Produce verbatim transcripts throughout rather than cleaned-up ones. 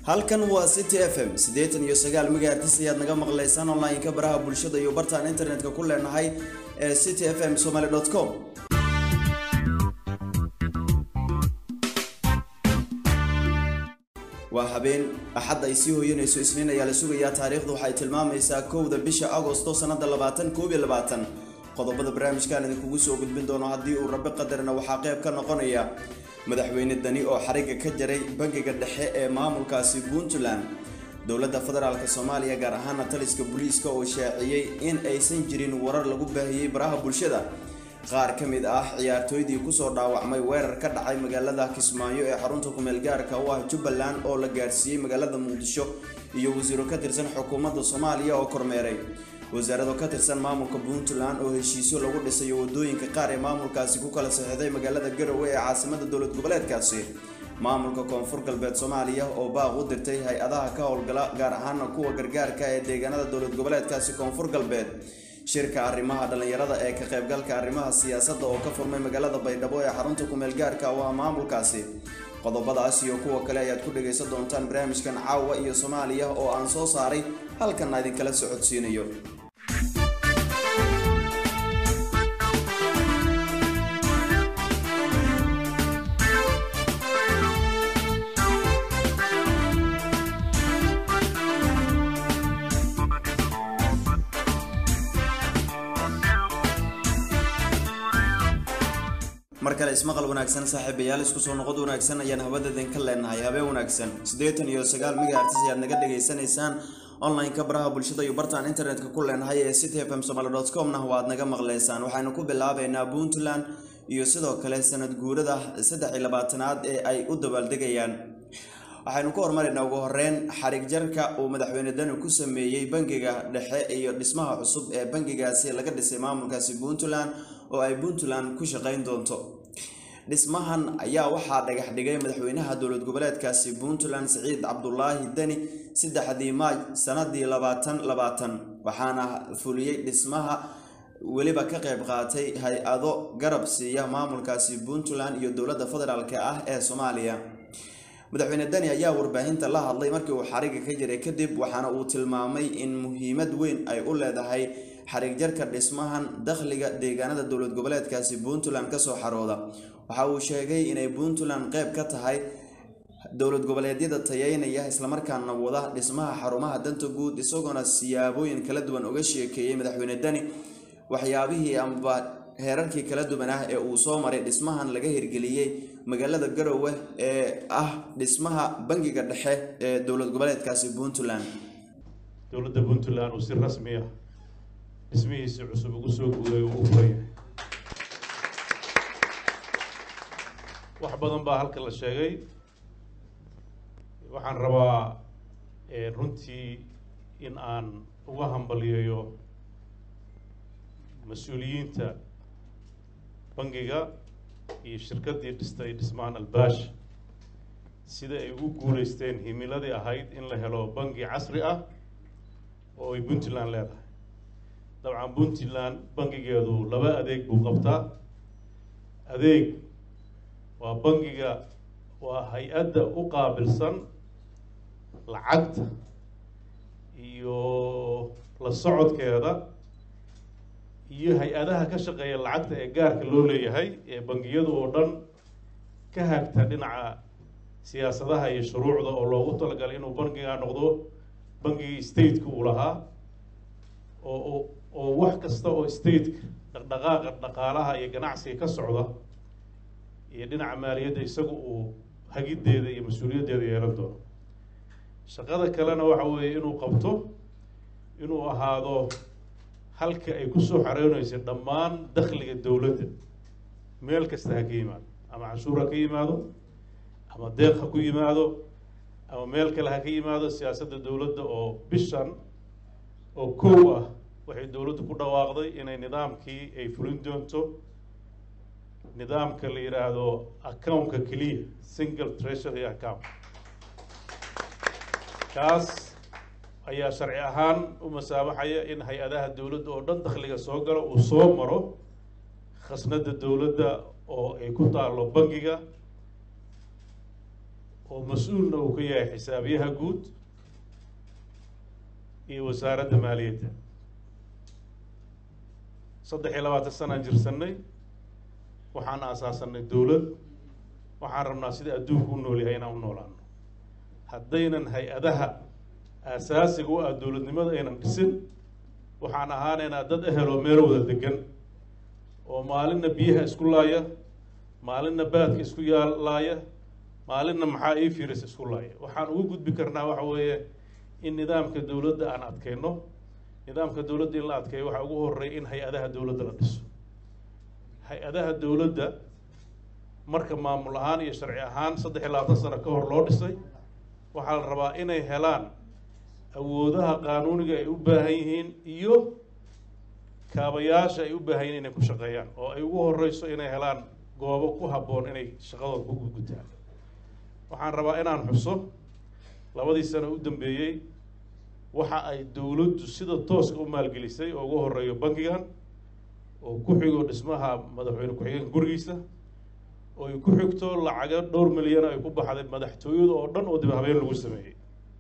halkan waa City F M sideetan iyo sagaal megahertz ayaad naga maqlaysaan online ka baraha bulshada iyo bartaan internetka ku leenahay ee city f m somali dot com. waa habeen axad ay sii hooyanayso isniin ayaa la sugayaa taariikhdu waxay tilmaamaysaa kowda bisha Agoosto sanada labaatan koob iyo labaatan. qodobada barnaamijkan idin kugu soo gudbin doono haddii uu Rabbi qadarna waxa qayb ka noqonaya madaxweyne Dani oo xariga ka jaray bangiga dhexe ee maamulkaasi Puntland. dowladda federaalka Soomaaliya gaar ahaan taliska booliiska oo shaaciyay in aysan jirin warar lagu baahiyay baraha bulshada. qaar ka mid ah ciyaartooydii ku soo dhaawacmay weerar ka dhacay magaalada Kismaayo ee xarunta ku meel gaarka u ah Jubbaland oo la gaarsiiyay magaalada Muqdisho iyo wasiiro ka tirsan xukuumadda Soomaaliya oo kormeeray. wasaaradda ka tirsan maamulka Puntland oo heshiisyo lagu dhisay wadooyinka qaar ee maamulkaasi ku kala saxiixday magaalada Garowe ee caasimadda dowlad goboleedkaasi. maamulka Koonfur Galbeed Soomaaliya oo baaq u dirtay hay'adaha ka howlgala gaar ahaan kuwa gargaarka ee deegaanada dowlad goboleedkaasi Koonfur Galbeed. shirka arrimaha dhalinyarada ee ka qaybgalka arrimaha siyaasadda oo ka furmay magaalada Baydhabo ee xarunta ku meel gaarka u ah maamulkaasi. qodobadaas iyo kuwa kale ayaad ku dhageysan doontaan barnaamijkan caawa iyo Soomaaliya oo aan soo saaray halkan idin kala socodsiinayo. markale ismaqal wanaagsan saaxiibayaal isku soo noqod wanaagsan ayaan hawadadan ka leenahay habeen wanaagsan sideetan iyo sagaal megahertz ayaad naga dhageysanaysaan online ka baraha bulshada iyo bartaan internetka ku leenahay ee city f m somali dot com na waad naga maqlaysaan. waxaanu ku bilaabaynaa Puntland iyo sidoo kale sanad guurada saddex iyo labaatanaad ee ay u dabaaldegayaan. waxaanu ku hormarinaynaa ugu horeyn xarig jarka uu madaxweyne Dani ku sameeyay bangiga dhexe iyo dhismaha cusub ee bangigaasi laga dhisay maamulkaasi Puntland oo ay Puntland ku shaqeyn doonto. dhismahan ayaa waxaa dhagax dhigay madaxweynaha dowlad goboleedkaasi Puntland Siciid Cabdullaahi Dani saddexdii Maaj sanadii labaatan labaatan waxaana fuliyay dhismaha waliba ka qayb qaatay hay'ado garab siiya maamulkaasi Puntland iyo dowladda federaalka ah ee Soomaaliya. madaxweyne Dani ayaa warbaahinta la hadlay markii uu xariga ka jiray kadib waxaana uu tilmaamay in muhiimad weyn ay u leedahay xarig jarka dhismahan dakhliga deegaanada dowlad goboleedkaasi Puntland ka soo xarooda. waxa uu sheegay inay Puntland qayb ka tahay dowlad goboleedyada tayeynaya isla markaana wada dhismaha xarumaha danta guud isagoona siyaabooyin kala duwan uga sheekeeyay madaxweyne Dani waxyaabihii amba heerarkii kala duwan ah ee uu soo maray dhismahan laga hirgeliyay magaalada Garowe ee ah dhismaha bangiga dhexe ee dowlad goboleedkaasi Puntland. dowladda Puntland oo si rasmi ah dhismihiisa cusub ugu soo guuray oo u furay wax badan baa halka la sheegay. waxaan rabaa runtii in aan uga hambaliyeeyo mas-uuliyiinta bangiga iyo shirkaddii dhistay dhismaan albaash sida ay ugu guulaysteen himiladii ahayd in la helo bangi casri ah oo ay Puntland leedahay. dabcan Puntland bangigeedu laba adeeg buu qabtaa. adeeg waa bangiga waa hay-adda u qaabilsan lacagta iyo la socodkeeda iyo hay-adaha ka shaqeeya lacagta ee gaarka loo leeyahay ee bangiyadu oo dhan ka hagta dhinaca siyaasadaha iyo shuruucda oo loogu talagalay inuu bangiga noqdo bangigii stateka uu lahaa oo oo wax kasta oo stateka dhaqdhaqaaqa dhaqaalaha iyo ganacsiga ka socda iyo dhinaca maaliyadda isagu uu hagiddeeda iyo mas-uuliyaddeeda yeelan doono. shaqada kalena waxa weeye inuu qabto inuu ahaado halka ay ku soo xareynaysay dhammaan dakhliga dowladda meel kasta ha ka yimaado ama canshuur ha ka yimaado ama deeq ha ku yimaado ama meel kale ha ka yimaado. siyaasadda dowladda oo bishan oo kow ah waxay dowladdu ku dhawaaqday inay nidaamkii ay fulin doonto nidaamka la yiraahdo accountka kaliya single treasury account. kaas ayaa sharci ahaan u masaabaxaya in hay-adaha dowladda oo dhan dakhliga soo galo uu soo maro khasnadda dowladda oo ay ku taalo bangiga oo mas-uulna uu ka yahay xisaabiyaha guud iyo wasaaradda maaliyadda. saddex iyo labaatan sanaan jirsanay, waxaan aasaasanay dowlad, waxaan rabnaa sida adduunku u nool yahay inaan u noolaano. haddaynan hay-adaha aasaasiga u ah dowladnimada aynan dhisin, waxaan ahaanaynaa dad eheloo meel wada degan oo maalinna biyaha isku laaya, maalinna baadka isku yaalaaya, maalinna maxaa ii fiiris isku laaya. waxaan ugu gudbi karnaa waxa weeye in nidaamka dowladda aan adkayno. nidaamka dowladda in la adkeeyo waxaa ugu horreeya in hay-adaha dowladda la dhiso. hay-adaha dowladda marka maamul ahaan iyo sharci ahaan saddex iyo labaatan sano ka hor loo dhisay, waxaa la rabaa inay helaan awoodaha qaanuuniga ay u baahan yihiin iyo kaabayaasha ay u baahan yihiin inay ku shaqeeyaan, oo ay ugu horreyso inay helaan goobo ku habboon inay shaqadooda ku gudgutaan. waxaan rabaa inaan xuso labadii sano u dambeeyey waxa ay dowladdu sida tooska u maalgelisay oo ugu horreeyo bankigan, oo ku xigo dhismaha madaxweyne ku-xigeenka gurigiisa, oo ay ku xigto lacago dhowr milyan ay ku baxday madaxtooyada oo dhan oo dib habeen lagu sameeyey,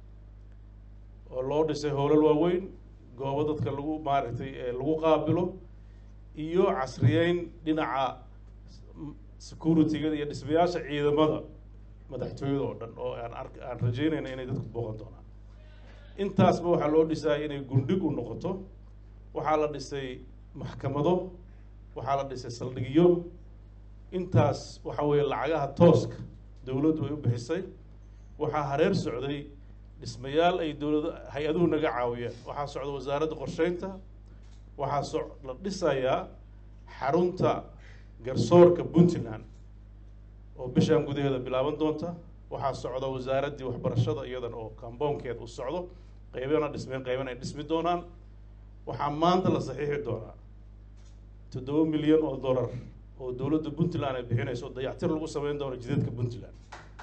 oo loo dhisay howlal waaweyn, goobo dadka lagu maaragtay lagu qaabilo, iyo casriyeyn dhinaca security-ga iyo dhismayaasha ciidamada madaxtooyada oo dhan oo aan ark aan rajeynayna inay dadku booqan doonaan. intaasba waxaa loo dhisaya inay gundhig u noqoto. waxaa la dhisay maxkamado, waxaa la dhisay saldhigyo. intaas waxa weeye lacagaha tooska dowladdu ay u bixisay. waxaa hareer socday dhismayaal ay dowlad hay-aduhu naga caawiyeen. waxaa socda wasaaradda qorsheynta, waxaa so la dhisayaa xarunta garsoorka puntland oo bishaan gudaheeda bilaaban doonta. waxaa socda wasaaraddii waxbarashada iyadan oo kamboonkeed u socdo, qaybana dhismeen qaybana ay dhismi doonaan. waxaa maanta la saxiixi doonaa toddoba milyan oo dollar oo dowladda puntland ay bixinayso dayactir lagu sameyn doono jidadka puntland.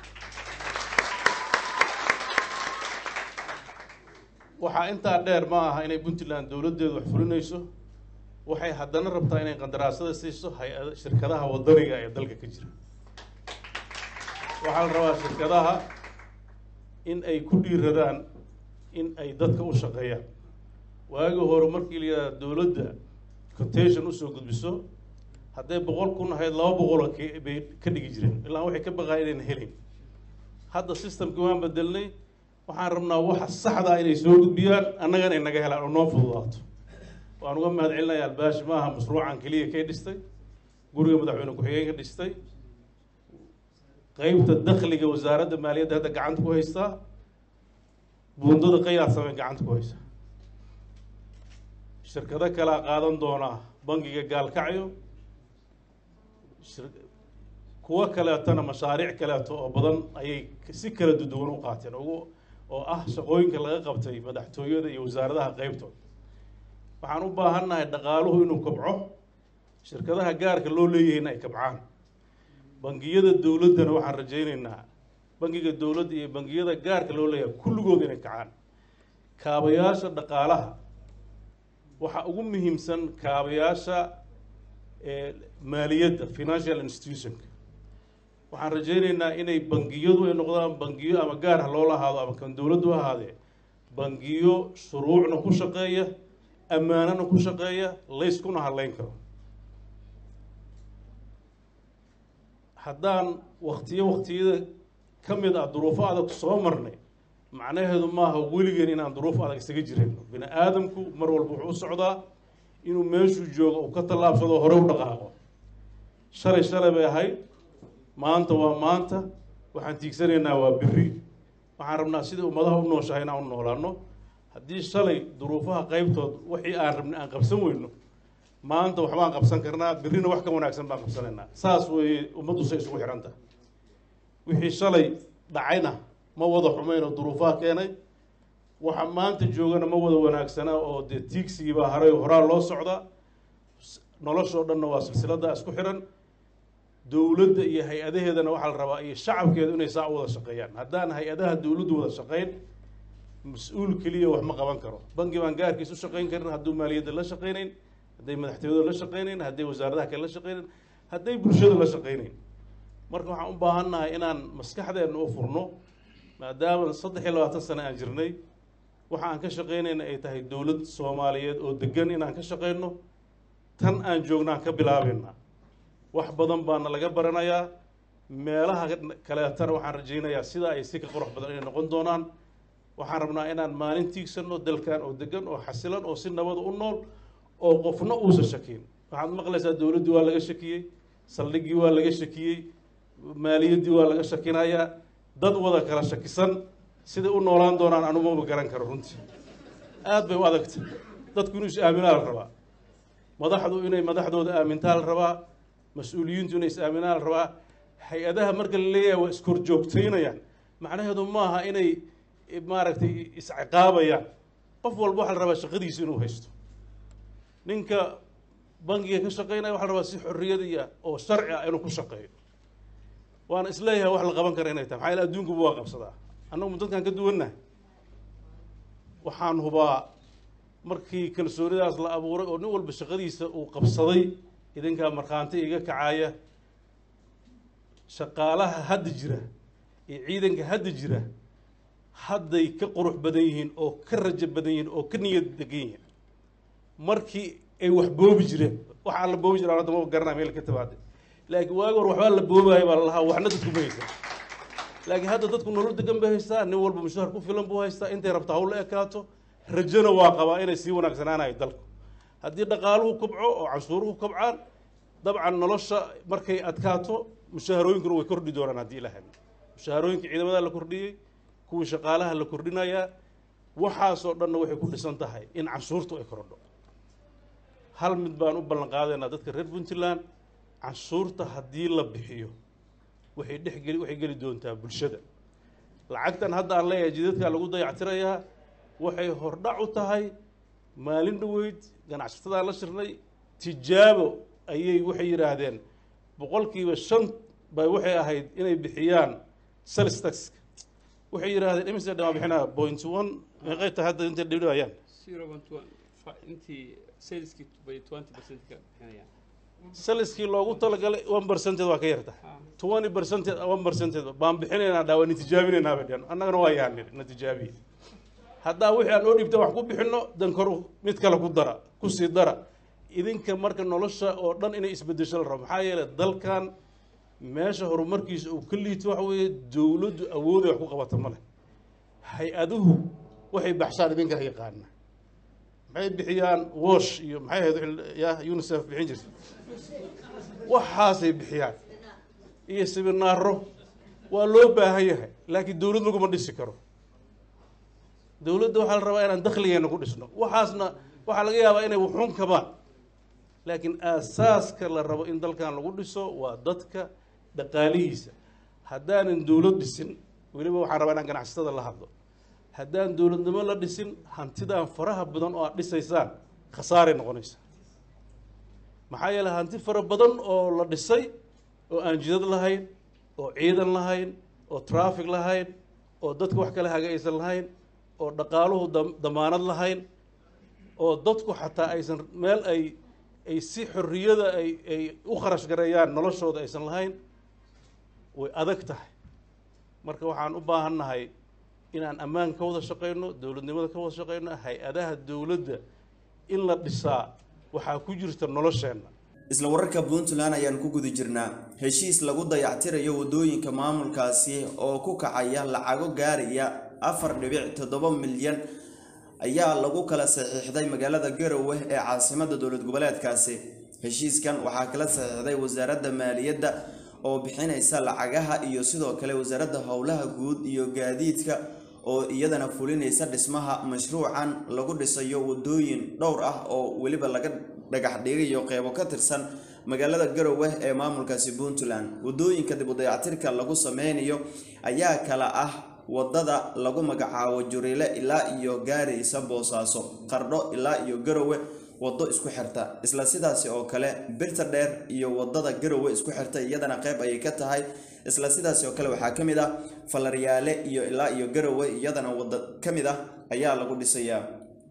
waxaa intaa dheer ma aha inay puntland dowladdeedu wax fulinayso, waxay haddana rabtaa inay qandaraasada siiso hay-ada shirkadaha waddaniga ee dalka ka jira. waxaa la rabaa shirkadaha in ay ku dhiiradaan in ay dadka u shaqeeyaan. waagii hore markii la yidhahda dowladda quotation usoo gudbiso, hadday boqol kun ahayd laba boqol bay ka dhigi jireen, ilaa waxay ka baqaayeen inayna helin. hadda systemkii waan bedelnay, waxaan rabnaa waxa saxda inay soo gudbiyaan, annagana ay naga helaan oo noo fududaato. waan uga mahad celinayaa albaashi maaha mashruucan keliya kay dhistay, guriga madaxweyne ku-xigeenka dhistay, qaybta dakhliga wasaaradda maaliyadda hadda gacanta ku haystaa, buundada qayaad sameyn gacanta ku haysa. shirkado kalaa qaadan doonaa bangiga gaalkacyo, kuwo kaleetana mashaariic kaleeto oo badan ayay si kala duwan u qaateen ugu oo ah shaqooyinka laga qabtay madaxtooyada iyo wasaaradaha qaybtooda. waxaan u baahannahay dhaqaaluhu inuu kobco, shirkadaha gaarka loo leeyahayna ay kabcaan. bangiyada dowladdana waxaan rajaynaynaa bangiga dowladda iyo bangiyada gaarka loo leeyahay kulligood inay kacaan. kaabayaasha dhaqaalaha waxaa ugu muhiimsan kaabayaasha maaliyadda financial institutionka. waxaan rajaynaynaa inay bangiyadu ay noqdaan bangiyo ama gaar ha loola ahaado ama kan dowladdu ahaadee bangiyo shuruucna ku shaqeeya, ammaanana ku shaqeeya, layskuna hadleyn karo. haddaan waktiyo waktiyada ka mid ah duruufo adag soo marnay, macnaheedu maaha weligeen inaan duruuf adag isaga jirayno. bini aadamku mar walba wuxuu u socdaa inuu meeshuu joogo uu ka tallaabsado hore u dhaqaaqo. shalay shalay bay ahayd, maanta waa maanta, waxaan tiigsanaynaa waa berri. waxaan rabnaa sidai ummadaha u nooshahay inaan u noolaano. haddii shalay duruufaha qaybtood wixii aan rabnay aan qabsan weyno, maanta waxbaan qabsan karnaa, berrina wax ka wanaagsan baan qabsanaynaa. saas weeye ummaddu say isugu xihan tahay. wixii shalay dhacayna ma wada xumayn oo duruufaha keenay, waxa maanta joogana ma wada wanaagsana oo dee tiigsigii baa haray horaa loo socdaa. noloshoo dhanna waa silsiladda isku xihan. dowladda iyo hay-adaheedana waxaa la rabaa iyo shacabkeedu inay saa u wada shaqeeyaan. haddaan hay-adaha dowladdu wada shaqeyn, mas-uul keliya wax ma qaban karo. bangi baan gaarkiis u shaqeyn karin hadduu maaliyadda la shaqeynayn, hadday madaxtooyada la shaqeynayn, hadday wasaaradaha kale la shaqeynayn, hadday bulshada la shaqeynayn. marka waxaan u baahannahay inaan maskaxdeenna u furno maadaama saddex iyo labaatan sano aan jirnay waxa aan ka shaqaynayna ay tahay dowlad Soomaaliyeed oo degan inaan ka shaqayno tan aan joognaan ka bilaabayna wax badan baana laga baranayaa meelaha kaleetana waxaan rajaynayaa sida ay si ka qurux badan inay noqon doonaan waxaan rabnaa inaan maalintiigsano dalkan oo degan oo xasilan oo si nabad u nool oo qofna uusan shakiin waxaad maqlaysaa dowladdu waa laga shakiyey saldhiggii waa laga shakiyey maaliyaddii waa laga shakinayaa dad wada kala shakisan sidai u noolaan doonaan anugu ma garan karo runtii aad bay u adagtay dadku inuu is aaminaa la rabaa madaxdu inay madaxdooda aamintaa la rabaa mas-uuliyiintu inay is aaminaa la rabaa hay-adaha marka la leeyahay waa iskorjoogtaynayaan macnaheedu maaha inay maaragtay isciqaabayaan qof walba waxaa la rabaa shaqadiisa inuu haysto ninka bangiga ka shaqaynaya waxaa la rabaa si xorriyad iyo oo sharci ah inuu ku shaqeeyo waana isleeyahay wax la qaban kara inay tahay maxaa yeele adduunkuba waa qabsadaa annagu dadkaan ka duwannahay waxaan hubaa markii kalsoonidaas la abuuray oo nin walba shaqadiisa uu qabsaday idinkaa markhaanti iga kacaya shaqaalaha hadda jira iyo ciidanka hadda jira hadday ka qurux badan yihiin oo ka rajo badan yihiin oo ka niyad degan yihiin markii ay wax boobi jireen waxaa la boobi jiraa hadda ma garanaa meel ka timaade laakiin waagi hor waxbaa la boobaaya baa la lahaa waxna dadku ma haysan laakiin hadda dadku nolol degan bay haystaa nin walba mushahar ku filan buu haystaa intay rabta hawl la ekaato rajona waa qabaa inay sii wanaagsanaanayo dalku haddii dhaqaaluhu kobco oo canshuuruhu kobcaan dabcan nolosha markay adkaato mushaharooyinkuna way kordhi doonaan haddii ilaahay mushaharooyinka ciidamada la kordhiyey kuwii shaqaalaha la kordhinayaa waxaasoo dhanna waxay ku dhisan tahay in canshuurtu ay korodho hal mid baan u ballan qaadaynaa dadka reer Puntland canshuurta haddii la bixiyo waxay dhex geli waxay geli doontaa bulshada lacagtan hadda aan leeyahay jidadka lagu dayactirayaa waxay hordhac u tahay maalin dhaweyd ganacsatada la shirnay tijaabo ayay waxay yiraahdeen boqolkiiba shan bay waxay ahayd inay bixiyaan sales tax waxay yiraahdeen imisa dhama bixinaa point one meeqayta hadda inta dhibayaan zero point one intii saleski bay twenty percent ka bixinayaan saleski loogu talagalay one percent waa ka yarta twenty percent one percent baan bixinaynaa dhaawaan tijaabinaynaa badhan annagana waa yaanay natijaabiye haddaa wixii aan oo dhibta wax ku bixinno dan kor mid kale ku dara ku sii dara idinka marka nolosha oo dhan inay isbedesho la rabo maxaa yeelay dalkan meesha horumarkiisa uu ka liito waxa weeye dowladdu awood ay wax ku qabato ma leh hay-aduhu waxay baxshaan idinka yaqaana maxay bixiyaan wash iyo maxay ahayd ya UNICEF bixin jirtay waxaasay bixiyaan iyo seminaaro waa loo baahan yahay laakiin dowlad laguma dhisi karo dowladda waxaa la rabaa inaan dakhligeena ku dhisno waxaasna waxaa laga yaabaa inay wuxuun kabaan laakiin aasaaska la rabo in dalkan lagu dhiso waa dadka dhaqaalihiisa haddaanan dowlad dhisin weliba waxaan rabaa inaan ganacsatada la hadlo haddaan dowladnimo la dhisin hantidaan faraha badan oo aad dhisaysaan khasaaray noqonaysa maxaa yeelay hanti fara badan oo la dhisay oo aan jidad lahayn oo ciidan lahayn oo traffic lahayn oo dadka wax kale haga aysan lahayn oo dhaqaaluhu damaanad lahayn oo dadku xataa aysan meel ay ay si xorriyada ay ay u kharash gareeyaan noloshooda aysan lahayn way adag tahay marka waxaan u baahannahay inaan ammaan ka wada shaqeyno dowladnimada ka wada shaqeyno hay-adaha dowladda in la dhisaa waxaa ku jirta nolosheenna isla wararka Puntland ayaan ku guda jirnaa heshiis lagu dayactirayo wadooyinka maamulkaasi oo ku kacaya lacago gaaraya afar dhibic toddoba milyan ayaa lagu kala saxiixday magaalada Garowe ee caasimadda dowlad goboleedkaasi heshiiskan waxaa kala saxiixday wasaaradda maaliyadda oo bixinaysa lacagaha iyo sidoo kale wasaaradda howlaha guud iyo gaadiidka oo iyadana fulinaysa dhismaha mashruucan lagu dhisayo wadooyin dhowr ah oo waliba laga dhagax dhigayo qeybo ka tirsan magaalada Garowe ee maamulkaasi Puntland wadooyinka dib u dayactirka lagu sameynayo ayaa kala ah wadada lagu magacaabo Jurile ilaa iyo gaaraysa Boosaaso Qardho ilaa iyo Garowe wado isku xirta isla sidaas oo kale birta dheer iyo wadada Garowe isku xirta iyadana qayb ay ka tahay isla sidaas oo kale waxa kamid ah Falaryaale iyo ilaa iyo Garowe iyadana wada kamid ah ayaa lagu dhisayaa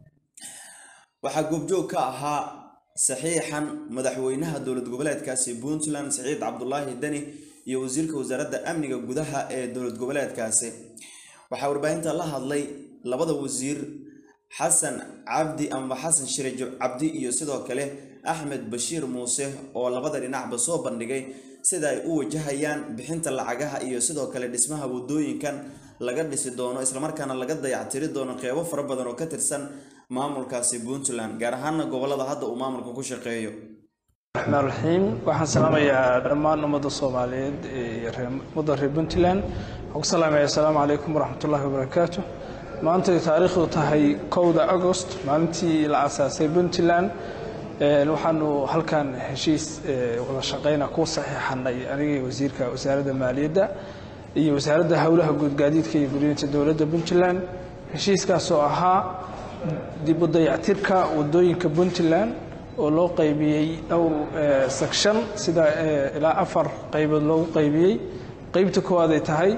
waxa goobjoog ka ahaa saxiixan madaxweynaha dowlad goboleedkaasi Puntland Saciid Cabdullaahi Dani iyo wasiirka wasaaradda amniga gudaha ee dowlad goboleedkaasi. waxaa warbaahinta la hadlay labada wasiir xasan cabdi ama xasan shire cabdi iyo sidoo kale axmed bashiir muuse oo labada dhinacba soo bandhigay sida ay u wajahayaan bixinta lacagaha iyo sidoo kale dhismaha wadooyinkan laga dhisi doono isla markaana laga dayactiri doono qeybo fara badan oo ka tirsan maamulkaasi Puntland gaar ahaan gobolada hadda uu maamulku ku shaqeeyo. الرحمن الرحيم waxaan salaamayaa dhammaan ummadda Soomaaliyeed ee ummadda reer Puntland waxaan salaamayaa assalaamu calaykum waraxmatullaahi wabarakaatuh maanta taariikhdu tahay kowda August maalintii la aasaasay Puntland waxaanu halkan heshiis wada shaqeyn ku saxiixnay aniga wasiirka wasaaradda maaliyadda iyo wasaaradda hawlaha guud gaadiidka iyo guriyada dowladda Puntland heshiiskaas oo ahaa dib u dayactirka wadooyinka Puntland oo loo qaybiyay dhowr section sida ilaa afar qaybood loo qaybiyay qaybta koowaad ay tahay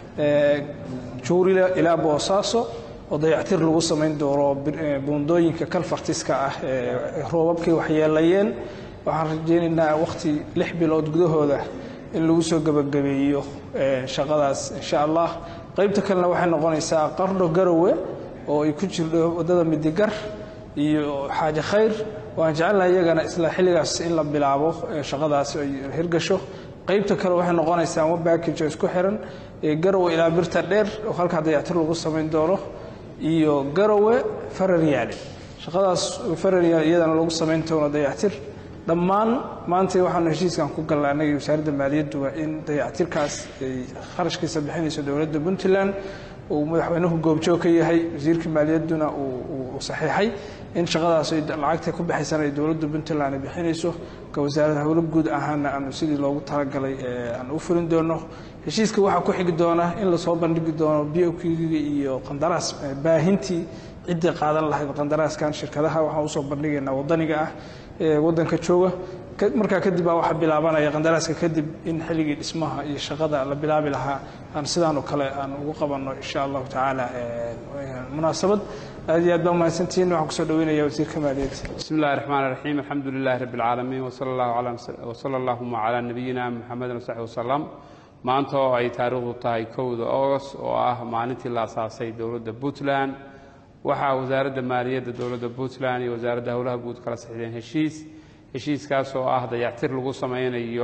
juurila ilaa Boosaaso oo dayactir lagu sameyn doono buundooyinka kalfartiska ah ee roobabkii waxyeelayeen waxaan rajaynaynaa waqti lix bilood gudahooda in lagu soo gabagabeeyo shaqadaas insha Allah qaybta kalena waxay noqonaysaa Qardho Garowe oo ay ku jirto wadada Midigar iyo xaaje khayr waan jecelahay iyagana isla xilligaas in la bilaabo shaqadaas ay hirgasho qaybta kale waxay noqonaysaa one package isku xiran ee Garowe ilaa Birta Dheer oo halka dayactir lagu sameyn doono iyo Garowe Farariyaale shaqadaas Farariyaale iyadana lagu sameyn doono dayactir dhammaan maanta waxaan heshiiskan ku galnay wasaaradda maaliyadda in dayactirkaas ay kharashkiisa bixinayso dowladda Puntland oo madaxweynuhu goobjoog ka yahay wasiirka maaliyadduna uu saxiixay in shaqadaas ay lacagta ku bixaysan ay dowladda Puntland bixinayso ka wasaaradda hawlaha guud ahaan aan sidii loogu talagalay aan u furin doono heshiiska waxa ku xigi doona in la soo bandhigi doono B O Q iyo qandaraas baahintii cidda qaadan lahayd qandaraaskan shirkadaha waxa uu soo bandhigaynaa wadaniga ah ee wadanka jooga marka kadib waxa bilaabanaya qandaraaska kadib in xilligii dhismaha iyo shaqada la bilaabi lahaa aan sidaan oo kale aan ugu qabano insha Allah taala munaasabad aad iyo aad baan mahadsantiin waxaan ku soo dhaweynayaa wasiirka maaliyadda bismillaahir rahmaanir rahiim alxamdulillaahi rabbil caalamiin wa sallallahu ala wa sallallahu ala nabiyyina muhammadin wa sahbihi wasallam maanta oo ay taariikhdu tahay kowda August oo ah maalintii la aasaasay dowladda Puntland waxa wasaaradda maaliyadda dowladda Puntland iyo wasaaradda hawlaha guud kala saxiixdeen heshiis heshiiskaas oo ah dayactir lagu sameynayo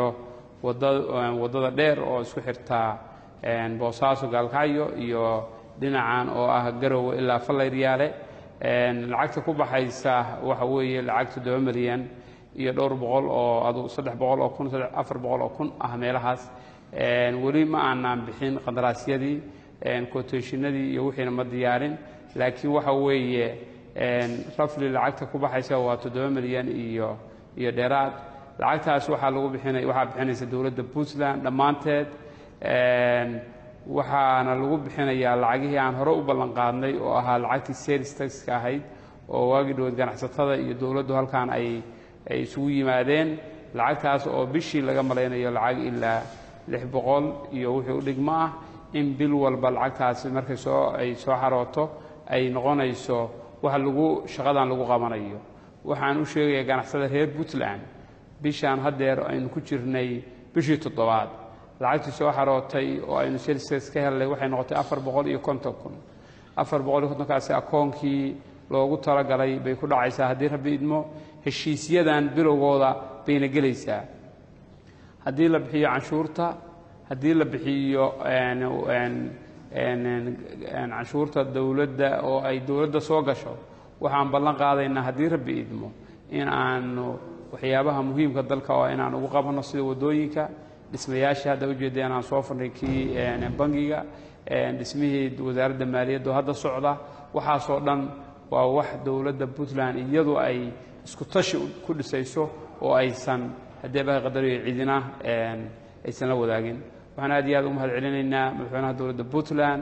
wadada wadada dheer oo isku xirta een Boosaaso Gaalkacyo iyo dhinacan oo ah Garowe ilaa Farariyaale een lacagta ku baxaysa waxa weeye lacag toddoba milyan iyo dhowr boqol oo adu saddex boqol oo kun afar boqol oo kun ah meelahaas een wali ma aanan bixin qandaraasyadii een quotationadii iyo wixii ma diyaarin laakiin waxa weeye een rafli lacagta ku baxaysa waa toddoba milyan iyo iyo dheeraad lacagtaas waxa lagu bixinay waxa bixinaysa dowladda Puntland dhamaanteed een waxaana lagu bixinayaa lacagihii aan hore u ballan qaadnay oo ahaa lacagtii sales tax ka ahayd oo waagi dhow ganacsatada iyo dowladdu halkaan ay ay isugu yimaadeen lacagtaas oo bishii laga maleynayo lacag ilaa lix boqol iyo wixii u dhigma ah in bil walba lacagtaas markay soo ay soo xarooto ay noqonayso waxa lagu shaqadan lagu qabanayo waxaan u sheegayaa ganacsatada reer Puntland bishaan hadeer aynu ku jirnay bishii toddobaad lacagtii soo xarootay oo aynu sales ka helay waxay noqotay afar boqol iyo konton kun afar boqol iyo konton kaasi akoonkii loogu talagalay bay ku dhacaysaa haddii rabbi idmo heshiisyadan bilowgooda bayna gelaysaa haddii la bixiyo canshuurta haddii la bixiyo een een een canshuurta dowladda oo ay dowladda soo gasho waxaan ballan qaadaynaa haddii rabbi idmo in aanu waxyaabaha muhiimka dalka oo inaan ugu qabano sida wadooyinka dhismayaasha hadda ujeedeen aan soo furnay kii bangiga dhismihii wasaaradda maaliyadda hadda socda waxaasoo dhan waa wax dowladda Puntland iyadu ay isku tashi ku dhisayso oo aysan haddii baa qadariyo cidina aysan la wadaagin waxaan aad iyo aad u mahadcelinaynaa madaxweynaha dowladda Puntland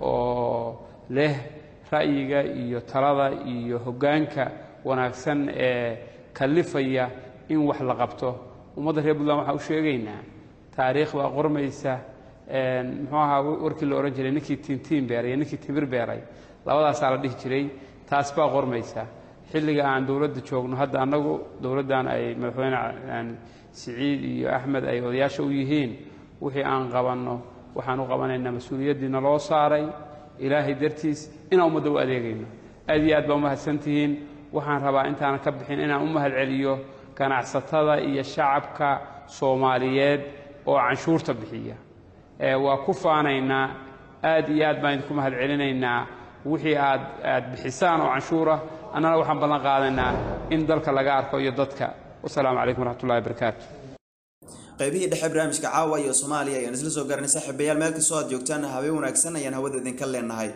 oo leh ra'yiga iyo talada iyo hoggaanka wanaagsan ee kalifaya in wax la qabto ummadda reer Puntland waxa u sheegaynaa taariikh waa qormaysa een muxuu ahaa warkii la oran jiray ninkii tintiin beeray ninkii timir beeray labadaas la dhigi jiray taas baa qormaysa xilliga aan dowladda joogno hadda anagu dowladdan ay madaxweyne Siciid iyo Axmed ay odayaasha u yihiin wixii aan qabanno waxaan u qabanaynaa mas-uuliyaddiina loo saaray ilaahay dartiis inaan ummadda u adeegayno aad iyo aad baa umahadsantihiin waxaan rabaa intaanan ka bixin inaan u mahad celiyo ganacsatada iyo shacabka soomaaliyeed oo canshuurta bixiya waa ku faanaynaa aad iyo aad baan idinku mahad celinaynaa wixii aad aad bixisaan oo canshuura annana waxaan ballan qaadaynaa in dalka laga arko iyo dadka wasalaamu calaykum waraxmatullahi wabarakaatu qaybihii dhexe barnaamijka caawa iyo soomaaliya ayaan isla soo gaarnay saaxiibayaal meel kastoo aad joogtaan habeen wanaagsan ayaan hawada idinka leenahay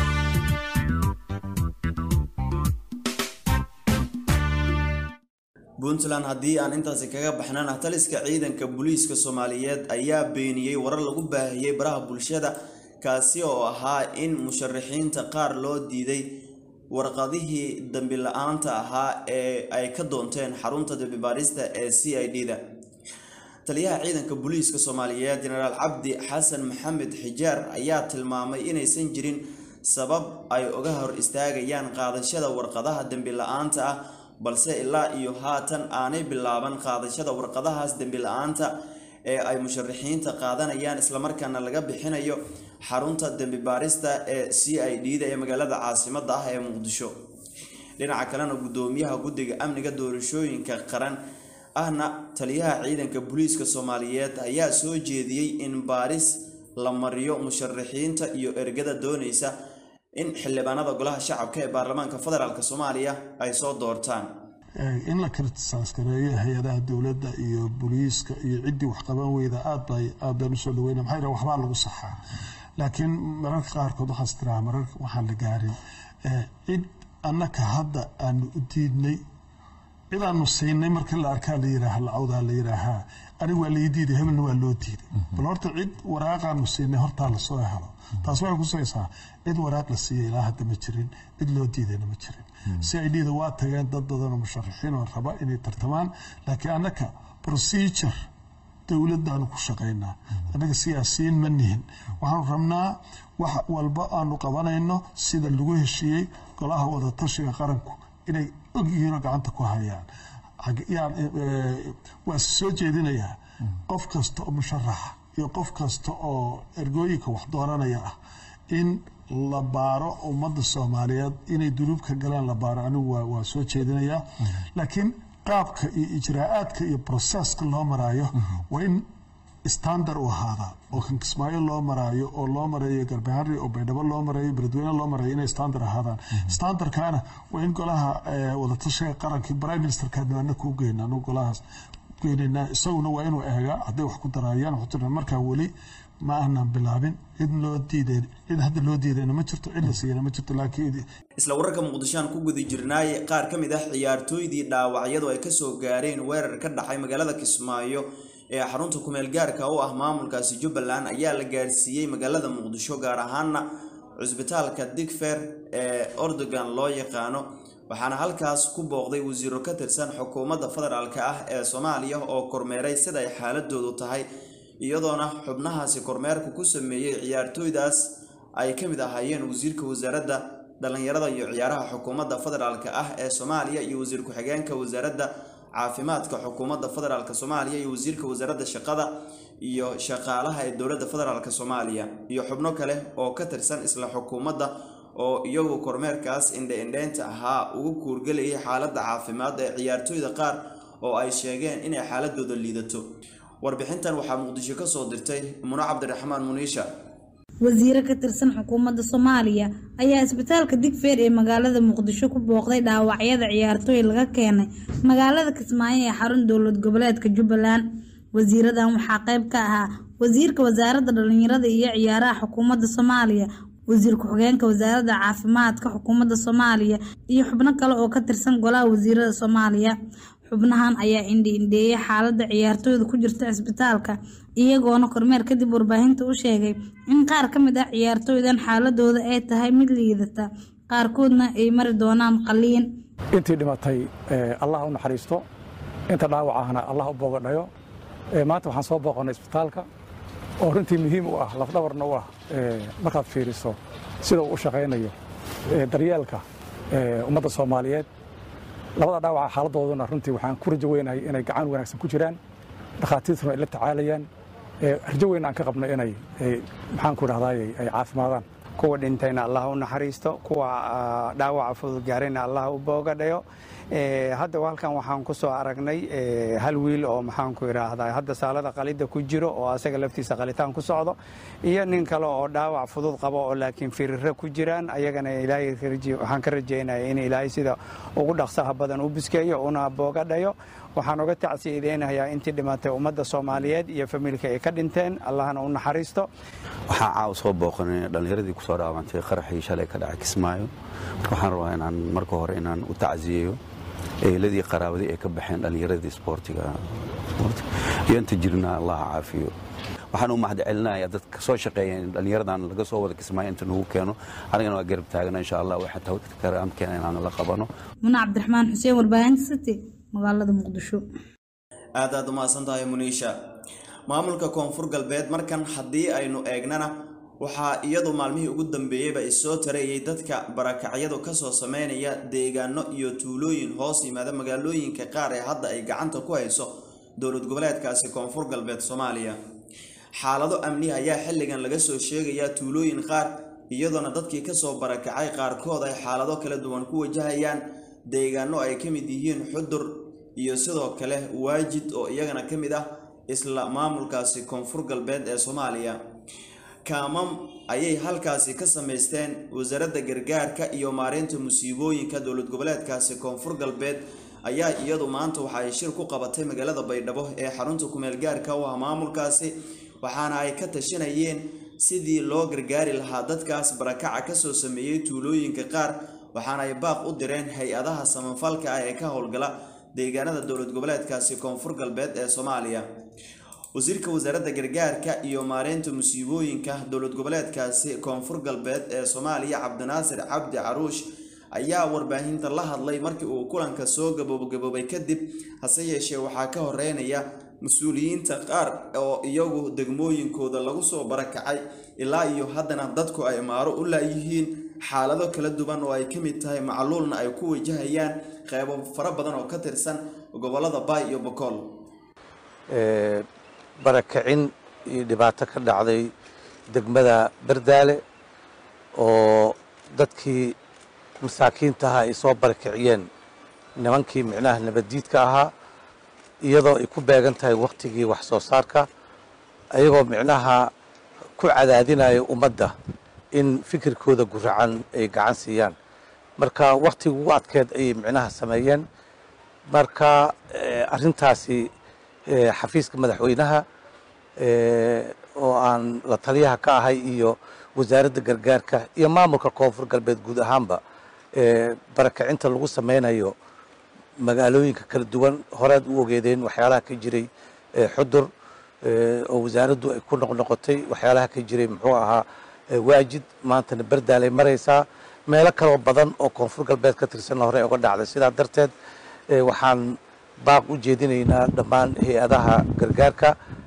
puntland haddii aan intaasi kaga baxnana taliska ciidanka booliiska soomaaliyeed ayaa beeniyey warar lagu baahiyey baraha bulshada kaasi oo ahaa in musharaxiinta qaar loo diiday warqadihii dambi la-aanta ahaa ee ay ka doonteen xarunta dambibaarista ee c i d da taliyaha ciidanka booliiska soomaaliyeed jenaraal cabdi xasan maxamed xijaar ayaa tilmaamay inaysan jirin sabab ay uga hor istaagayaan qaadashada warqadaha dambi la-aanta ah balse ilaa iyo haatan aanay bilaaban qaadashada warqadahaas dambi la-aanta ee ay musharaxiinta qaadanayaan islamarkaana laga bixinayo xarunta dambi baarista ee c i d da ee magaalada caasimadda ah ee muqdisho dhinaca kalena gudoomiyaha guddiga amniga doorashooyinka qaran ahna taliyaha ciidanka booliiska soomaaliyeed ayaa soo jeediyey in baaris la mariyo musharaxiinta iyo ergada doonaysa in xildhibaanada golaha shacabka ee baarlamaanka federaalk soomaaliya ay soo doortaan in la kirtisaas gareeyo hay-adaha dowladda iyo booliiska iyo ciddii wax qaban weyda aad bay aad baan usoo dhaweyna maxaa yidhaha waxbaa lagu saxaa laakiin mararka qaarkood waxaas tiraa mararka waxaan la gaarin cid annaka hadda aanu u diidnay cid aanu siinay marka la arkaa la yidhaaha lacawdaa la yidhaahaa aniga waa lai diiday hebelna waa loo diiday bal horta cid waraaqaanu siinay hortaa lasoo helo taas waxay kusaysaa cid waraaq la siiyay ilaa hadda ma jirin cid loo diidayna ma jirin c i d da waa tageen dad badan oo musharaxiin oo raba inay tartamaan laakiin annaka procedure dowladdaanu ku shaqaynaa annaga siyaasiyiin ma nihin waxaanu rabnaa wax walba aanu qabanayno sida lagu heshiiyey golaha wadatashiga qaranku inay og yihiinoo gacanta ku hayaan waa soo jeedinayaa qof kasta oo musharaxa iyo qof kasta oo ergooyinka wax dooranaya ah in la baaro ummadda soomaaliyeed inay dunuub ka galaan la baaro anigu waa soo jeedinayaa laakiin qaabka iyo ijraa'aadka iyo proseska loo maraayo waa in standard u ahaadaa oo kan kismaayo loo maraayo oo loo marayo garbahari oo baydhabo loo marayo beledweyne loo marayo inay standard ahaadaan standardkaana waa in golaha wadatashiga qarankii prime ministerka dibaana kuu geyna anu golahaas geynayna isaguna waa inuu eegaa hadday wax ku daraayaan wuxuu markaa weli ma aanan bilaabin cid loo diiday cid hadda loo diidayna ma jirto cid la siiyana ma jirto laakiin isla wararka muqdishoan ku guda jirnaay qaar ka mid ah ciyaartooydii dhaawacyadu ay ka soo gaareen weerar ka dhacay magaalada Kismaayo ee xarunta kumeel gaarka u ah maamulkaasi Jubbaland ayaa la gaarsiiyay magaalada Muqdisho gaar ahaanna cusbitaalka Digfaar ee Erdogan loo yaqaano waxaana halkaas ku booqday wasiiro ka tirsan xukuumadda federaalka ah ee Soomaaliya oo kormeeray sida ay xaaladoodu tahay iyadoona xubnahaasi kormeerku ku sameeyay ciyaartooydaas ay ka mid ahaayeen wasiirka wasaaradda dhalinyarada iyo ciyaaraha xukuumadda federaalka ah ee Soomaaliya iyo wasiir ku xigeenka wasaaradda caafimaadka xukuumadda federaalka Soomaaliya iyo wasiirka wasaaradda shaqada iyo shaqaalaha ee dowladda federaalka Soomaaliya iyo xubno kale oo ka tirsan isla xukuumadda oo iyagu kormeerkaas indha-indheynta ahaa ugu kuurgalayay xaaladda caafimaad ee ciyaartooyda qaar oo ay sheegeen inay xaaladooda liidato warbixintan waxaa Muqdisho ka soo dirtay Muno Cabdiraxmaan Muniisha wasiiro ka tirsan xukuumadda Soomaaliya ayaa isbitaalka Digfaar ee magaalada Muqdisho ku booqday dhaawacyada ciyaartooy laga keenay magaalada Kismaayo ee xarun dowlad goboleedka Jubbaland wasiiradan waxaa qayb ka ahaa wasiirka wasaaradda dhalinyarada iyo ciyaaraha xukuumadda Soomaaliya wasiir ku xigeenka wasaaradda caafimaadka xukuumadda Soomaaliya iyo xubno kale oo ka tirsan golaha wasiirada Soomaaliya xubnahan ayaa indhi-indheeyay xaaladda ciyaartooyda ku jirta isbitaalka iyagoona kormeer kadib warbaahinta u sheegay in qaar ka mid ah ciyaartooydan xaaladooda ay tahay mid liidata qaarkoodna ay mari doonaan qaliin intii dhimatay Allah u naxariisto inta dhaawacahna Allah u boogadhayo maanta waxaan soo booqanay isbitaalka oo runtii muhiim u ah lafdhabarna u ah markaad fiiriso sida uu u shaqaynayo daryeelka ummadda Soomaaliyeed labada dhaawaca xaaladdooduna runtii waxaan ku rajo weynahay inay gacan wanaagsan ku jiraan dhakhaatiirtuna ay la tacaalayaan rajo weyn aan ka qabno inay maxaan ku dhahdaa ay caafimaadaan. kuwa dhintayna allah u naxariisto, kuwa dhaawaca fudud gaarayna allah u boogadhayo. hadda halkan waxaan ku soo aragnay hal wiil oo maxaan ku idhaahdaa hadda saalada qalida ku jiro oo asaga laftiisa qalitaan ku socdo, iyo nin kale oo dhaawac fudud qabo oo laakiin firirro ku jiraan. ayagana ilaahay waxaan ka rajaynaya in ilaahay sida ugu dhaqsaha badan u biskeeyo una boogadhayo. waxaan uga tacsiideynayaa intii dhimatay ummadda Soomaaliyeed iyo familka ay ka dhinteen, allahna u naxariisto. waxaan caaw soo booqanay dhalinyaradii ku soo dhaawantay qaraxii shalay ka dhacay Kismaayo. waxaan rabaa inaan marka hore inaan u tacsiyeeyo eeladii qaraabadii ay ka baxeen dhalinyaradii sportiga iyo inta jirna allah caafiyo. waxaan u mahadcelinayaa dadka soo shaqeeyay dhalinyaradan laga soo wada Kismaayo inta nagu keeno, anigana waa garab taagana insha Allah waxa taw karaamkeena inaan la qabano. Muna Cabdiraxmaan Xuseen, warbaahinta City, magaalada Muqdisho. aad aad u mahadsantahay Muniisha. maamulka Koonfur Galbeed markan haddii aynu eegnana waxaa iyadu maalmihii ugu dambeeyayba isoo tareeyay dadka barakacyadu ka soo sameynaya deegaano iyo tuulooyin hoos yimaada magaalooyinka qaar ee hadda ay gacanta ku hayso dowlad goboleedkaasi Koonfur Galbeed Soomaaliya. xaalado amni ayaa xilligan laga soo sheegaya tuulooyin qaar, iyadoona dadkii ka soo barakacay qaarkood ay xaalado kala duwan ku wajahayaan deegaano ay ka mid yihiin Xudur iyo sidoo kale Waajid oo iyagana ka mid ah isla maamulkaasi Koonfur Galbeed ee Soomaaliya. kaamam ayay halkaasi ka sameysteen wasaaradda gargaarka iyo maareynta musiibooyinka dowlad goboleedkaasi Koonfur Galbeed ayaa iyadu maanta waxa ay shir ku qabatay magaalada Baydhabo ee xarunta kumeel gaarka oo maamulkaasi, waxaana ay ka tashanayeen sidii loo gargaari lahaa dadkaas barakaca ka soo sameeyay tuulooyinka qaar, waxaana ay baaq u direen hay-adaha samafalka ah ee ka howlgala deegaanada dowlad goboleedkaasi Koonfur Galbeed ee Soomaaliya. wasiirka wasaaradda gargaarka iyo maareynta musiibooyinka dowlad goboleedkaasi Koonfur Galbeed ee Soomaaliya Cabdinaasir Cabdi Caruush ayaa warbaahinta la hadlay markii uu kulanka soo gabagabay kadib, hase yeeshee waxaa ka horeynaya mas'uuliyiinta qaar oo iyagu degmooyinkooda lagu soo barakacay ilaa iyo haddana dadku ay maaro u laayihiin xaalado kala duwan oo ay ka mid tahay macluulna ay ku wajahayaan qaybo fara badan oo ka tirsan gobolada Baay iyo Bokool. ee barakacin iyo dhibaato ka dhacday degmada Bardaale oo dadkii masaakiinta ah ay soo barakaciyeen nimankii micnaha nabadiidka ahaa, iyadoo ay ku beegan tahay waqtigii wax soo saarka, ayagoo micnaha ku cadaadinaya ummadda in fikirkooda guracan ay gacan siiyaan. marka waqtigu ugu adkeed ay micnaha sameeyeen. marka arrintaasi xafiiska madaxweynaha oo aan la taliyaha ka ahay iyo wasaaradda gargaarka iyo maamulka Koonfur Galbeed guud ahaanba barakacinta lagu sameynayo magaalooyinka kala duwan horeed u ogeedeen waxyaalaha ka jiray Xudur oo wasaaraddu ay ku noqnoqotay, waxyaalaha ka jiray muxuu ahaa Waajid, maantana Bardaale ay maraysaa, meelo kale badan oo Koonfur Galbeed ka tirsan hore uga dhacday. sidaa darteed waxaan baaq u jeedinaynaa dhammaan hay-adaha gargaarka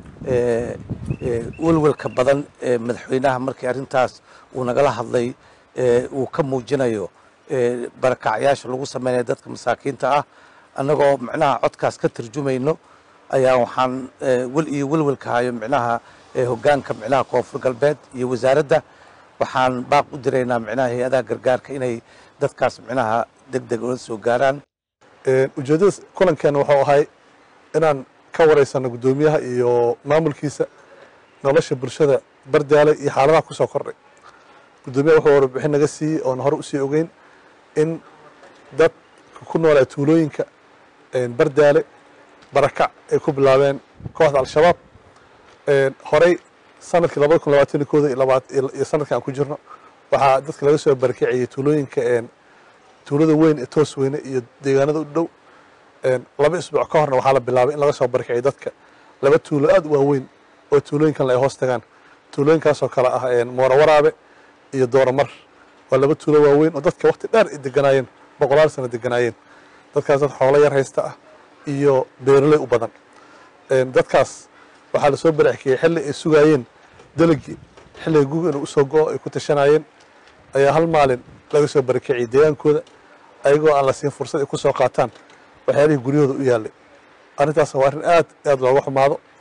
walwalka badan ee madaxweynaha markii arrintaas uu nagala hadlay uu ka muujinayo barakacyaasha lagu sameynaya dadka masaakiinta ah. annagoo micnaha codkaas ka tarjumayno ayaa waxaan wal iyo walwalka hayo micnaha hoggaanka micnaha Koonfur Galbeed iyo wasaaradda. waxaan baaq u diraynaa micnaha hay-adaha gargaarka inay dadkaas micnaha degdeg ula soo gaaraan. ujeedada kulankan wuxuu ahay inaan ka wareysano gudoomiyaha iyo maamulkiisa nolosha bulshada Bardaale iyo xaaladaha ku soo kordhay. gudoomiyaha wuxuu warbixin naga siiyay oo hore u sii ogeyn in dad ku nool tuulooyinka Bardaale barakac ay ku bilaabeen kooxda Al-Shabaab horey sanadkii laba kun labaatan iyo kow iyo sanadkan ku jirno waxaa dadka laga soo barakaciyay tuulooyinka tuulada weyn ee toos weyne iyo deegaanada u dhow. laba isbuuc ka horna waxaa la bilaabay in laga soo barakaciyay dadka laba tuulo aad u waaweyn oo tuulooyinkan ay hoos tagaan. tuulooyinkaasoo kale ah Moora Waraabe iyo Dooramar, waa laba tuulo waaweyn oo dadka waqti dheer ay deganaayeen, boqolaal sano deganaayeen. dadkaas dad xoolo yar haysta ah iyo beeraley u badan. dadkaas waxaa la soo barakaciyay xilli ay sugayeen dalagii, xilliga guga inuu usoo go'o ay ku tashanayeen, ayaa hal maalin laga soo barakaciyay deegaankooda ayagoo aan la siin fursad ay ku soo qaataan waxyaalihii guryahooda u yaallay. arrintaas waa arrin aad aad looga xumaado.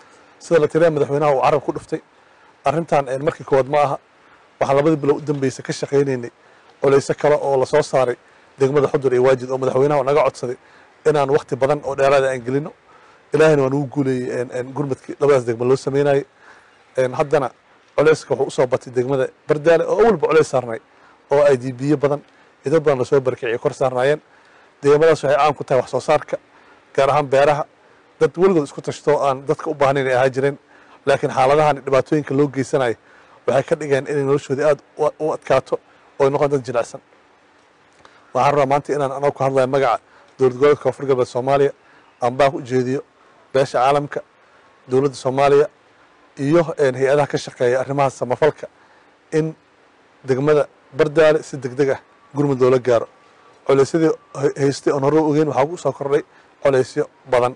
sida la tiriya madaxweynaha uu carab ku dhuftay arrintan markii koowaad ma aha waxaan labadii bilow u dambeysay ka shaqaynaynay culeyso kale oo la soo saaray degmada xudur iyo waajid oo madaxweynaha naga codsaday inaan waqti badan oo dheeraada aan gelino ilaahayna waan ugu guuleeyey gurmadkii labadaas degmo loo sameynayay haddana culeyska wuxuu usoo batay degmada bardaale oo awalba culeys saarnay oo ay dibiyo badan iyo dad badan lasoo barkiciyay kor saarnaayeen deegaamadaas waxay caan ku tahay wax soo saarka gaar ahaan beeraha dad weligood isku tashto aan dadka u baahnayn ay ahaa jireen laakiin xaaladahan dhibaatooyinka loo geysanayo waxay ka dhigeen inay noloshoodii aada u adkaato oo ay noqon dad jilicsan waxaan rabaa maanta inaan anoo ku hadlayo magaca dowlad goboleedka koonfur galbeed soomaaliya aan baaq u jeediyo beesha caalamka dowladda soomaaliya iyo hay-adaha ka shaqeeya arrimaha samafalka in degmada bardaale si deg deg ah gurmud loola gaaro culeysyadii haystay oon hore ogeyn waxaa ku soo kordhay culeysyo badan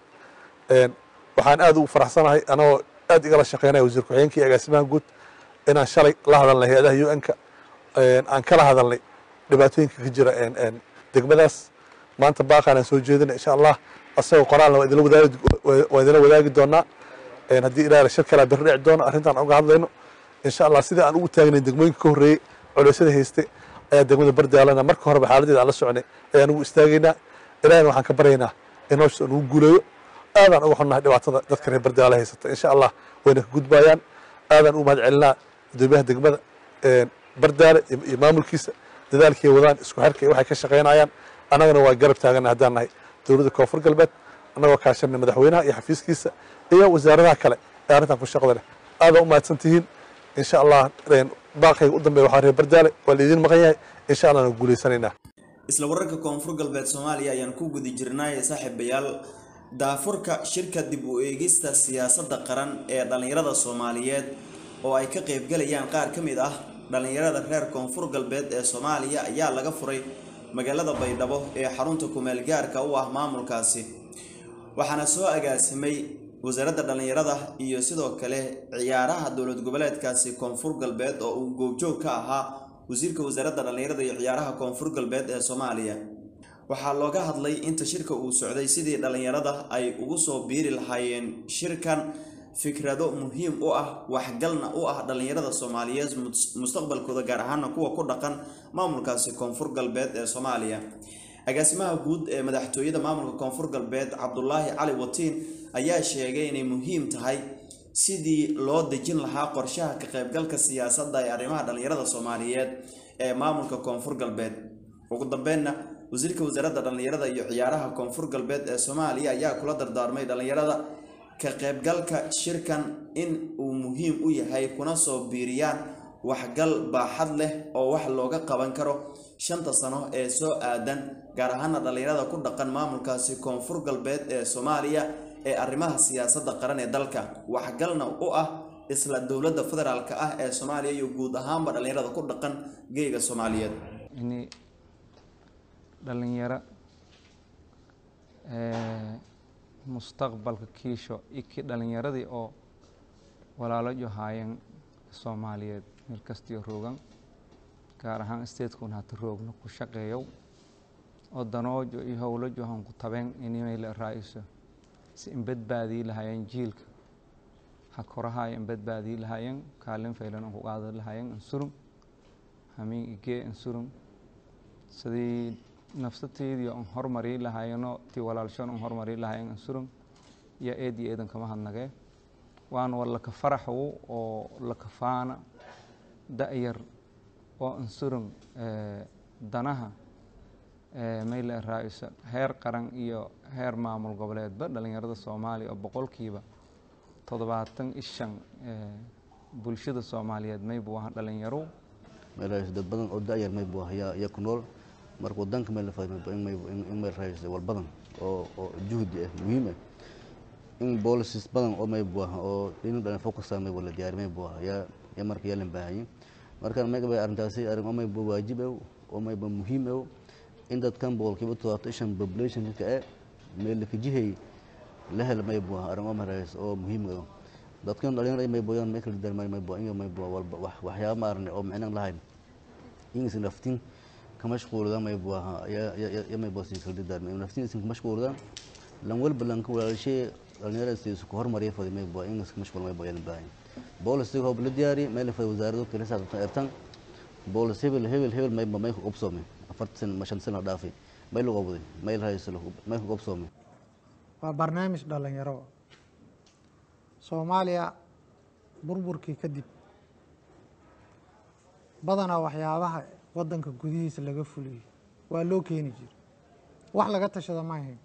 waxaan aad ugu faraxsanahay anagoo aad igala shaqeynaya wasiir ku-xigeenka iyo agaasimaha guud inaan shalay la hadalnay hay-adaha u n-ka aan kala hadalnay dhibaatooyinka ka jira degmadaas maanta baaqaan aan soo jeedina insha allah asagoo qoraalna waa idinla wadaagi doonaa haddii ilaahay shir kalaa beri dhici doono arrintaan uga hadlayno insha allah sidii aan ugu taagnayn degmooyinka ka horreeyey culeysyada haystay ayaa degmada bardaalana marka horeba xaaladeeda aan la soconay ayaan ugu istaagaynaa ilaahayna waxaan ka baryaynaa in howsha aan ugu guuleeyo aadaan uga xunnahay dhibaatada dadka reer bardaale haysata insha allah wayna ka gudbayaan aadaan ugu mahad celinaa guddoomiyaha degmada bardaale iyo maamulkiisa dadaalkii wadaan isku xirka iyo waxay ka shaqaynayaan annagana waa garab taagana haddaan nahay dowladda koonfur galbeed annagoo kaashanay madaxweynaha iyo xafiiskiisa iyo wasaaradaha kale ee arrintan ku shaqada leh aadaan u mahadsan tihiin insha allah baaqayga u dambeeya waxaa reer bardaale waa laidin maqan yahay insha allah na guuleysanaynaa isla wararka koonfur galbeed soomaaliya ayaan ku gudi jirnay saaxiibayaal daafurka shirka dib u eegista siyaasadda qaran ee dhalinyarada soomaaliyeed oo ay ka qaybgalayaan qaar ka mid ah dhalinyarada reer koonfur galbeed ee soomaaliya ayaa laga furay magaalada baydhabo ee xarunta kumeel gaarka u ah maamulkaasi waxaana soo agaasimay wasaaradda dhalinyarada iyo sidoo kale ciyaaraha dowlad goboleedkaasi koonfur galbeed oo uu goobjoog ka ahaa wasiirka wasaaradda dhalinyarada iyo ciyaaraha koonfur galbeed ee soomaaliya waxaa looga hadlay inta shirka uu socday sidii dhalinyarada ay ugu soo biiri lahaayeen shirkan fikrado muhiim u ah waxgalna u ah dhalinyarada soomaaliyeed mustaqbalkooda gaar ahaana kuwa ku dhaqan maamulkaasi koonfur galbeed ee soomaaliya agaasimaha guud ee madaxtooyada maamulka koonfur galbeed cabdulaahi cali watiin ayaa sheegay inay muhiim tahay sidii loo dejin lahaa qorshaha ka qaybgalka siyaasadda ee arrimaha dhalinyarada soomaaliyeed ee maamulka koonfur galbeed ugu dambeynna wasiirka wasaaradda dhalinyarada iyo ciyaaraha koonfur galbeed ee soomaaliya ayaa kula dardaarmay dhalinyarada ka qaybgalka shirkan in uu muhiim u yahay kuna soo biiriyaan waxgal baaxad leh oo wax looga qaban karo shanta sano ee soo aadan gaar ahaana dhalinyarada ku dhaqan maamulkaasi koonfur galbeed ee soomaaliya ee arrimaha siyaasadda qaran ee dalka waxgalna u ah isla dowladda federaalka ah ee soomaaliya iyo guud ahaanba dhalinyarada ku dhaqan geega soomaaliyeed ini dhalinyaro mustaqbalka kiisho iki dhalinyaradii oo walaalo johaayeen soomaaliyeed meel kastiyo roogan gaar ahaan statekun hata roogna ku shaqeeyow oo danoojo iyo howlo johan ku tabeen inimay la raaiso si in badbaadii lahaayeen jiilka ha korahaay in badbaadii lahaayeen kaalin faylan ku qaada lahaayeen ansurum hamiin igee ansurum sidii nafsateedii aan hormari lahaayeenoo tii walaalshan aan hormari lahaayeen ansurum iyo eed iyo eedan kama hadnagee waan walla ka faraxu oo la kafaana da'yar oo ansurum danaha mayla raa'isa heer qaran iyo heer maamul goboleedba dhalinyarada Soomaaliya oo boqolkiiba toddobaatan iyo shan bulshada Soomaaliyeed may buu ahaa dhalinyaro meelaha dad badan oo da'yar may buu ahaa ya ku nool marka wadanka meel fayma in may in may raa'isa wal badan oo oo juhdi ah muhiim ah in policies badan oo may buu ahaa oo in dhan focus ah may wala diyaar may buu ahaa ya ya marka yeelan baahay marka may gabay arintaasi arin oo may buu waajib ah oo may buu muhiim ah in dadkan boqolkiiba todobaatan iyo shan population-ka ee meel ka jihay la hel may buu ahaa arin oo marays oo muhiim ah dadkan dhalinyarada may booyaan may kala darmay may buu may buu walba waxyaabo ma arne oo macna lahayn in si naftin ka mashquulada may buu ahaa ya ya may buu si kala darmay naftin si ka mashquulada lan walba lan ku walaashay dhalinyarada si isku hormariyo fadi may boo in iska mashquul may boo yan baahan booliska hoob la diyaari meel fadi wasaaraddu kala saabsan ertan boolis hebel hebel hebel may may ku qabsoomay afartan mashan sano dhaafay may lagu qabday may raayislo may ku qabsoomay waa barnaamij dhalinyaro Soomaaliya burburkii kadib badanaa waxyaabaha wadanka gudihiisa laga fuliyay waa loo keeni jiray wax laga tashado ma ahayn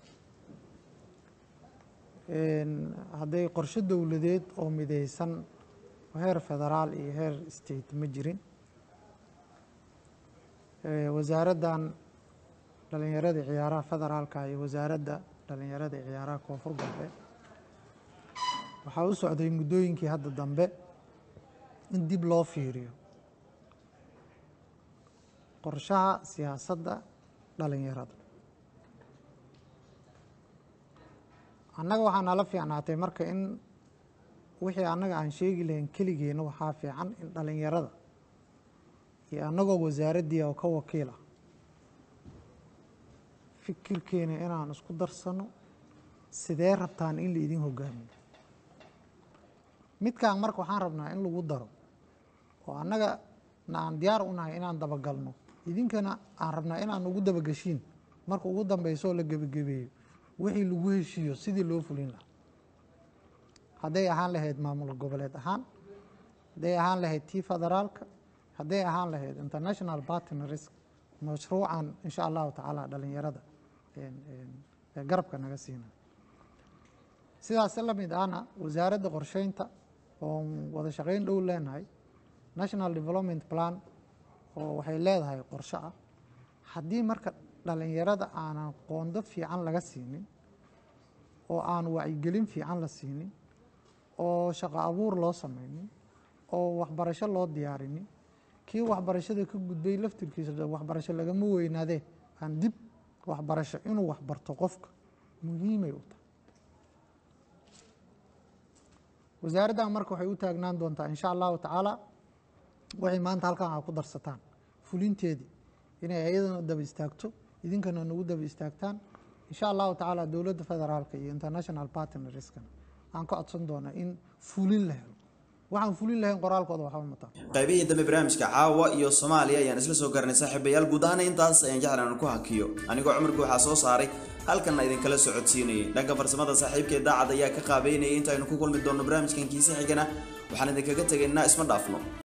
een haday qorshe dawladeed oo mideysan heer federaal iyo heer state ma jirin ee wasaaraddan dhalinyarada ciyaaraha federaalka iyo wasaaradda dhalinyarada ciyaaraha koonfur galbeed waxaa u socday muddooyinkii hadda dambe in dib loo fiiriyo qorshaha siyaasadda dhalinyarada annaga waxaa nala fiicnaatay marka in wixii annaga aan sheegi lahayn keligeena waxaa fiican in dhalinyarada iyo annagoo wasaaraddii oo ka wakiil ah fikirkeena inaan isku darsano sidee rabtaan in la idin hogaamiyo midkaan marka waxaan rabnaa in lagu daro oo annaga na aan diyaar u nahay inaan dabagalno idinkana aan rabnaa inaan ugu dabagashiin marka ugu dambayso la gebagabeeyo wixii lagu heshiiyo sidii loo fulin lahaa hadday ahaan lahayd maamul goboleed ahaan hadday ahaan lahayd tii federaalka hadday ahaan lahayd international partners mashruucan insha allahu tacaala dhalinyarada garabka naga siina sidaas la mid ahna wasaaradda qorsheynta oo wada shaqeyn dhow leenahay national development plan oo waxay leedahay qorshe ah haddii marka dhalinyarada aanan qoondo fiican laga siinin oo aan wacyigelin fiican la siinin oo shaqo abuur loo sameynin oo waxbarasho loo diyaarinin kii waxbarashada ka gudbay laftirkiisa waxbarasho lagama weynaadee aan dib waxbarasho inuu waxbarto qofka muhiimay u tahay wasaaraddan marka waxay u taagnaan doontaa insha allahu tacaala waxay maanta halkan aa ku darsataan fulinteedii inay ayadana daba istaagto idinkana nagu daba istaagtaan insha allahu tacaala dowladda federaalka iyo international partnerska aan ka codsan doonaa in fulin la helo waxaan fulin lahayn qoraalkooda waxba mataan qaybihii dambe barnaamijka caawa iyo Soomaaliya ayaan isla soo garanay saaxiibayaal guud ahaan intaas ayaan jeclaan ku hakiyo anigoo cumarku waxa soo saaray halkan idin kala socodsiinayay dhanka farsamada saaxiibkay daacad ayaa ka qaabeynayay inta aynu ku kulmi doono barnaamijkan kiisa xigana waxaan idin kaga tageynaa isma dhaafno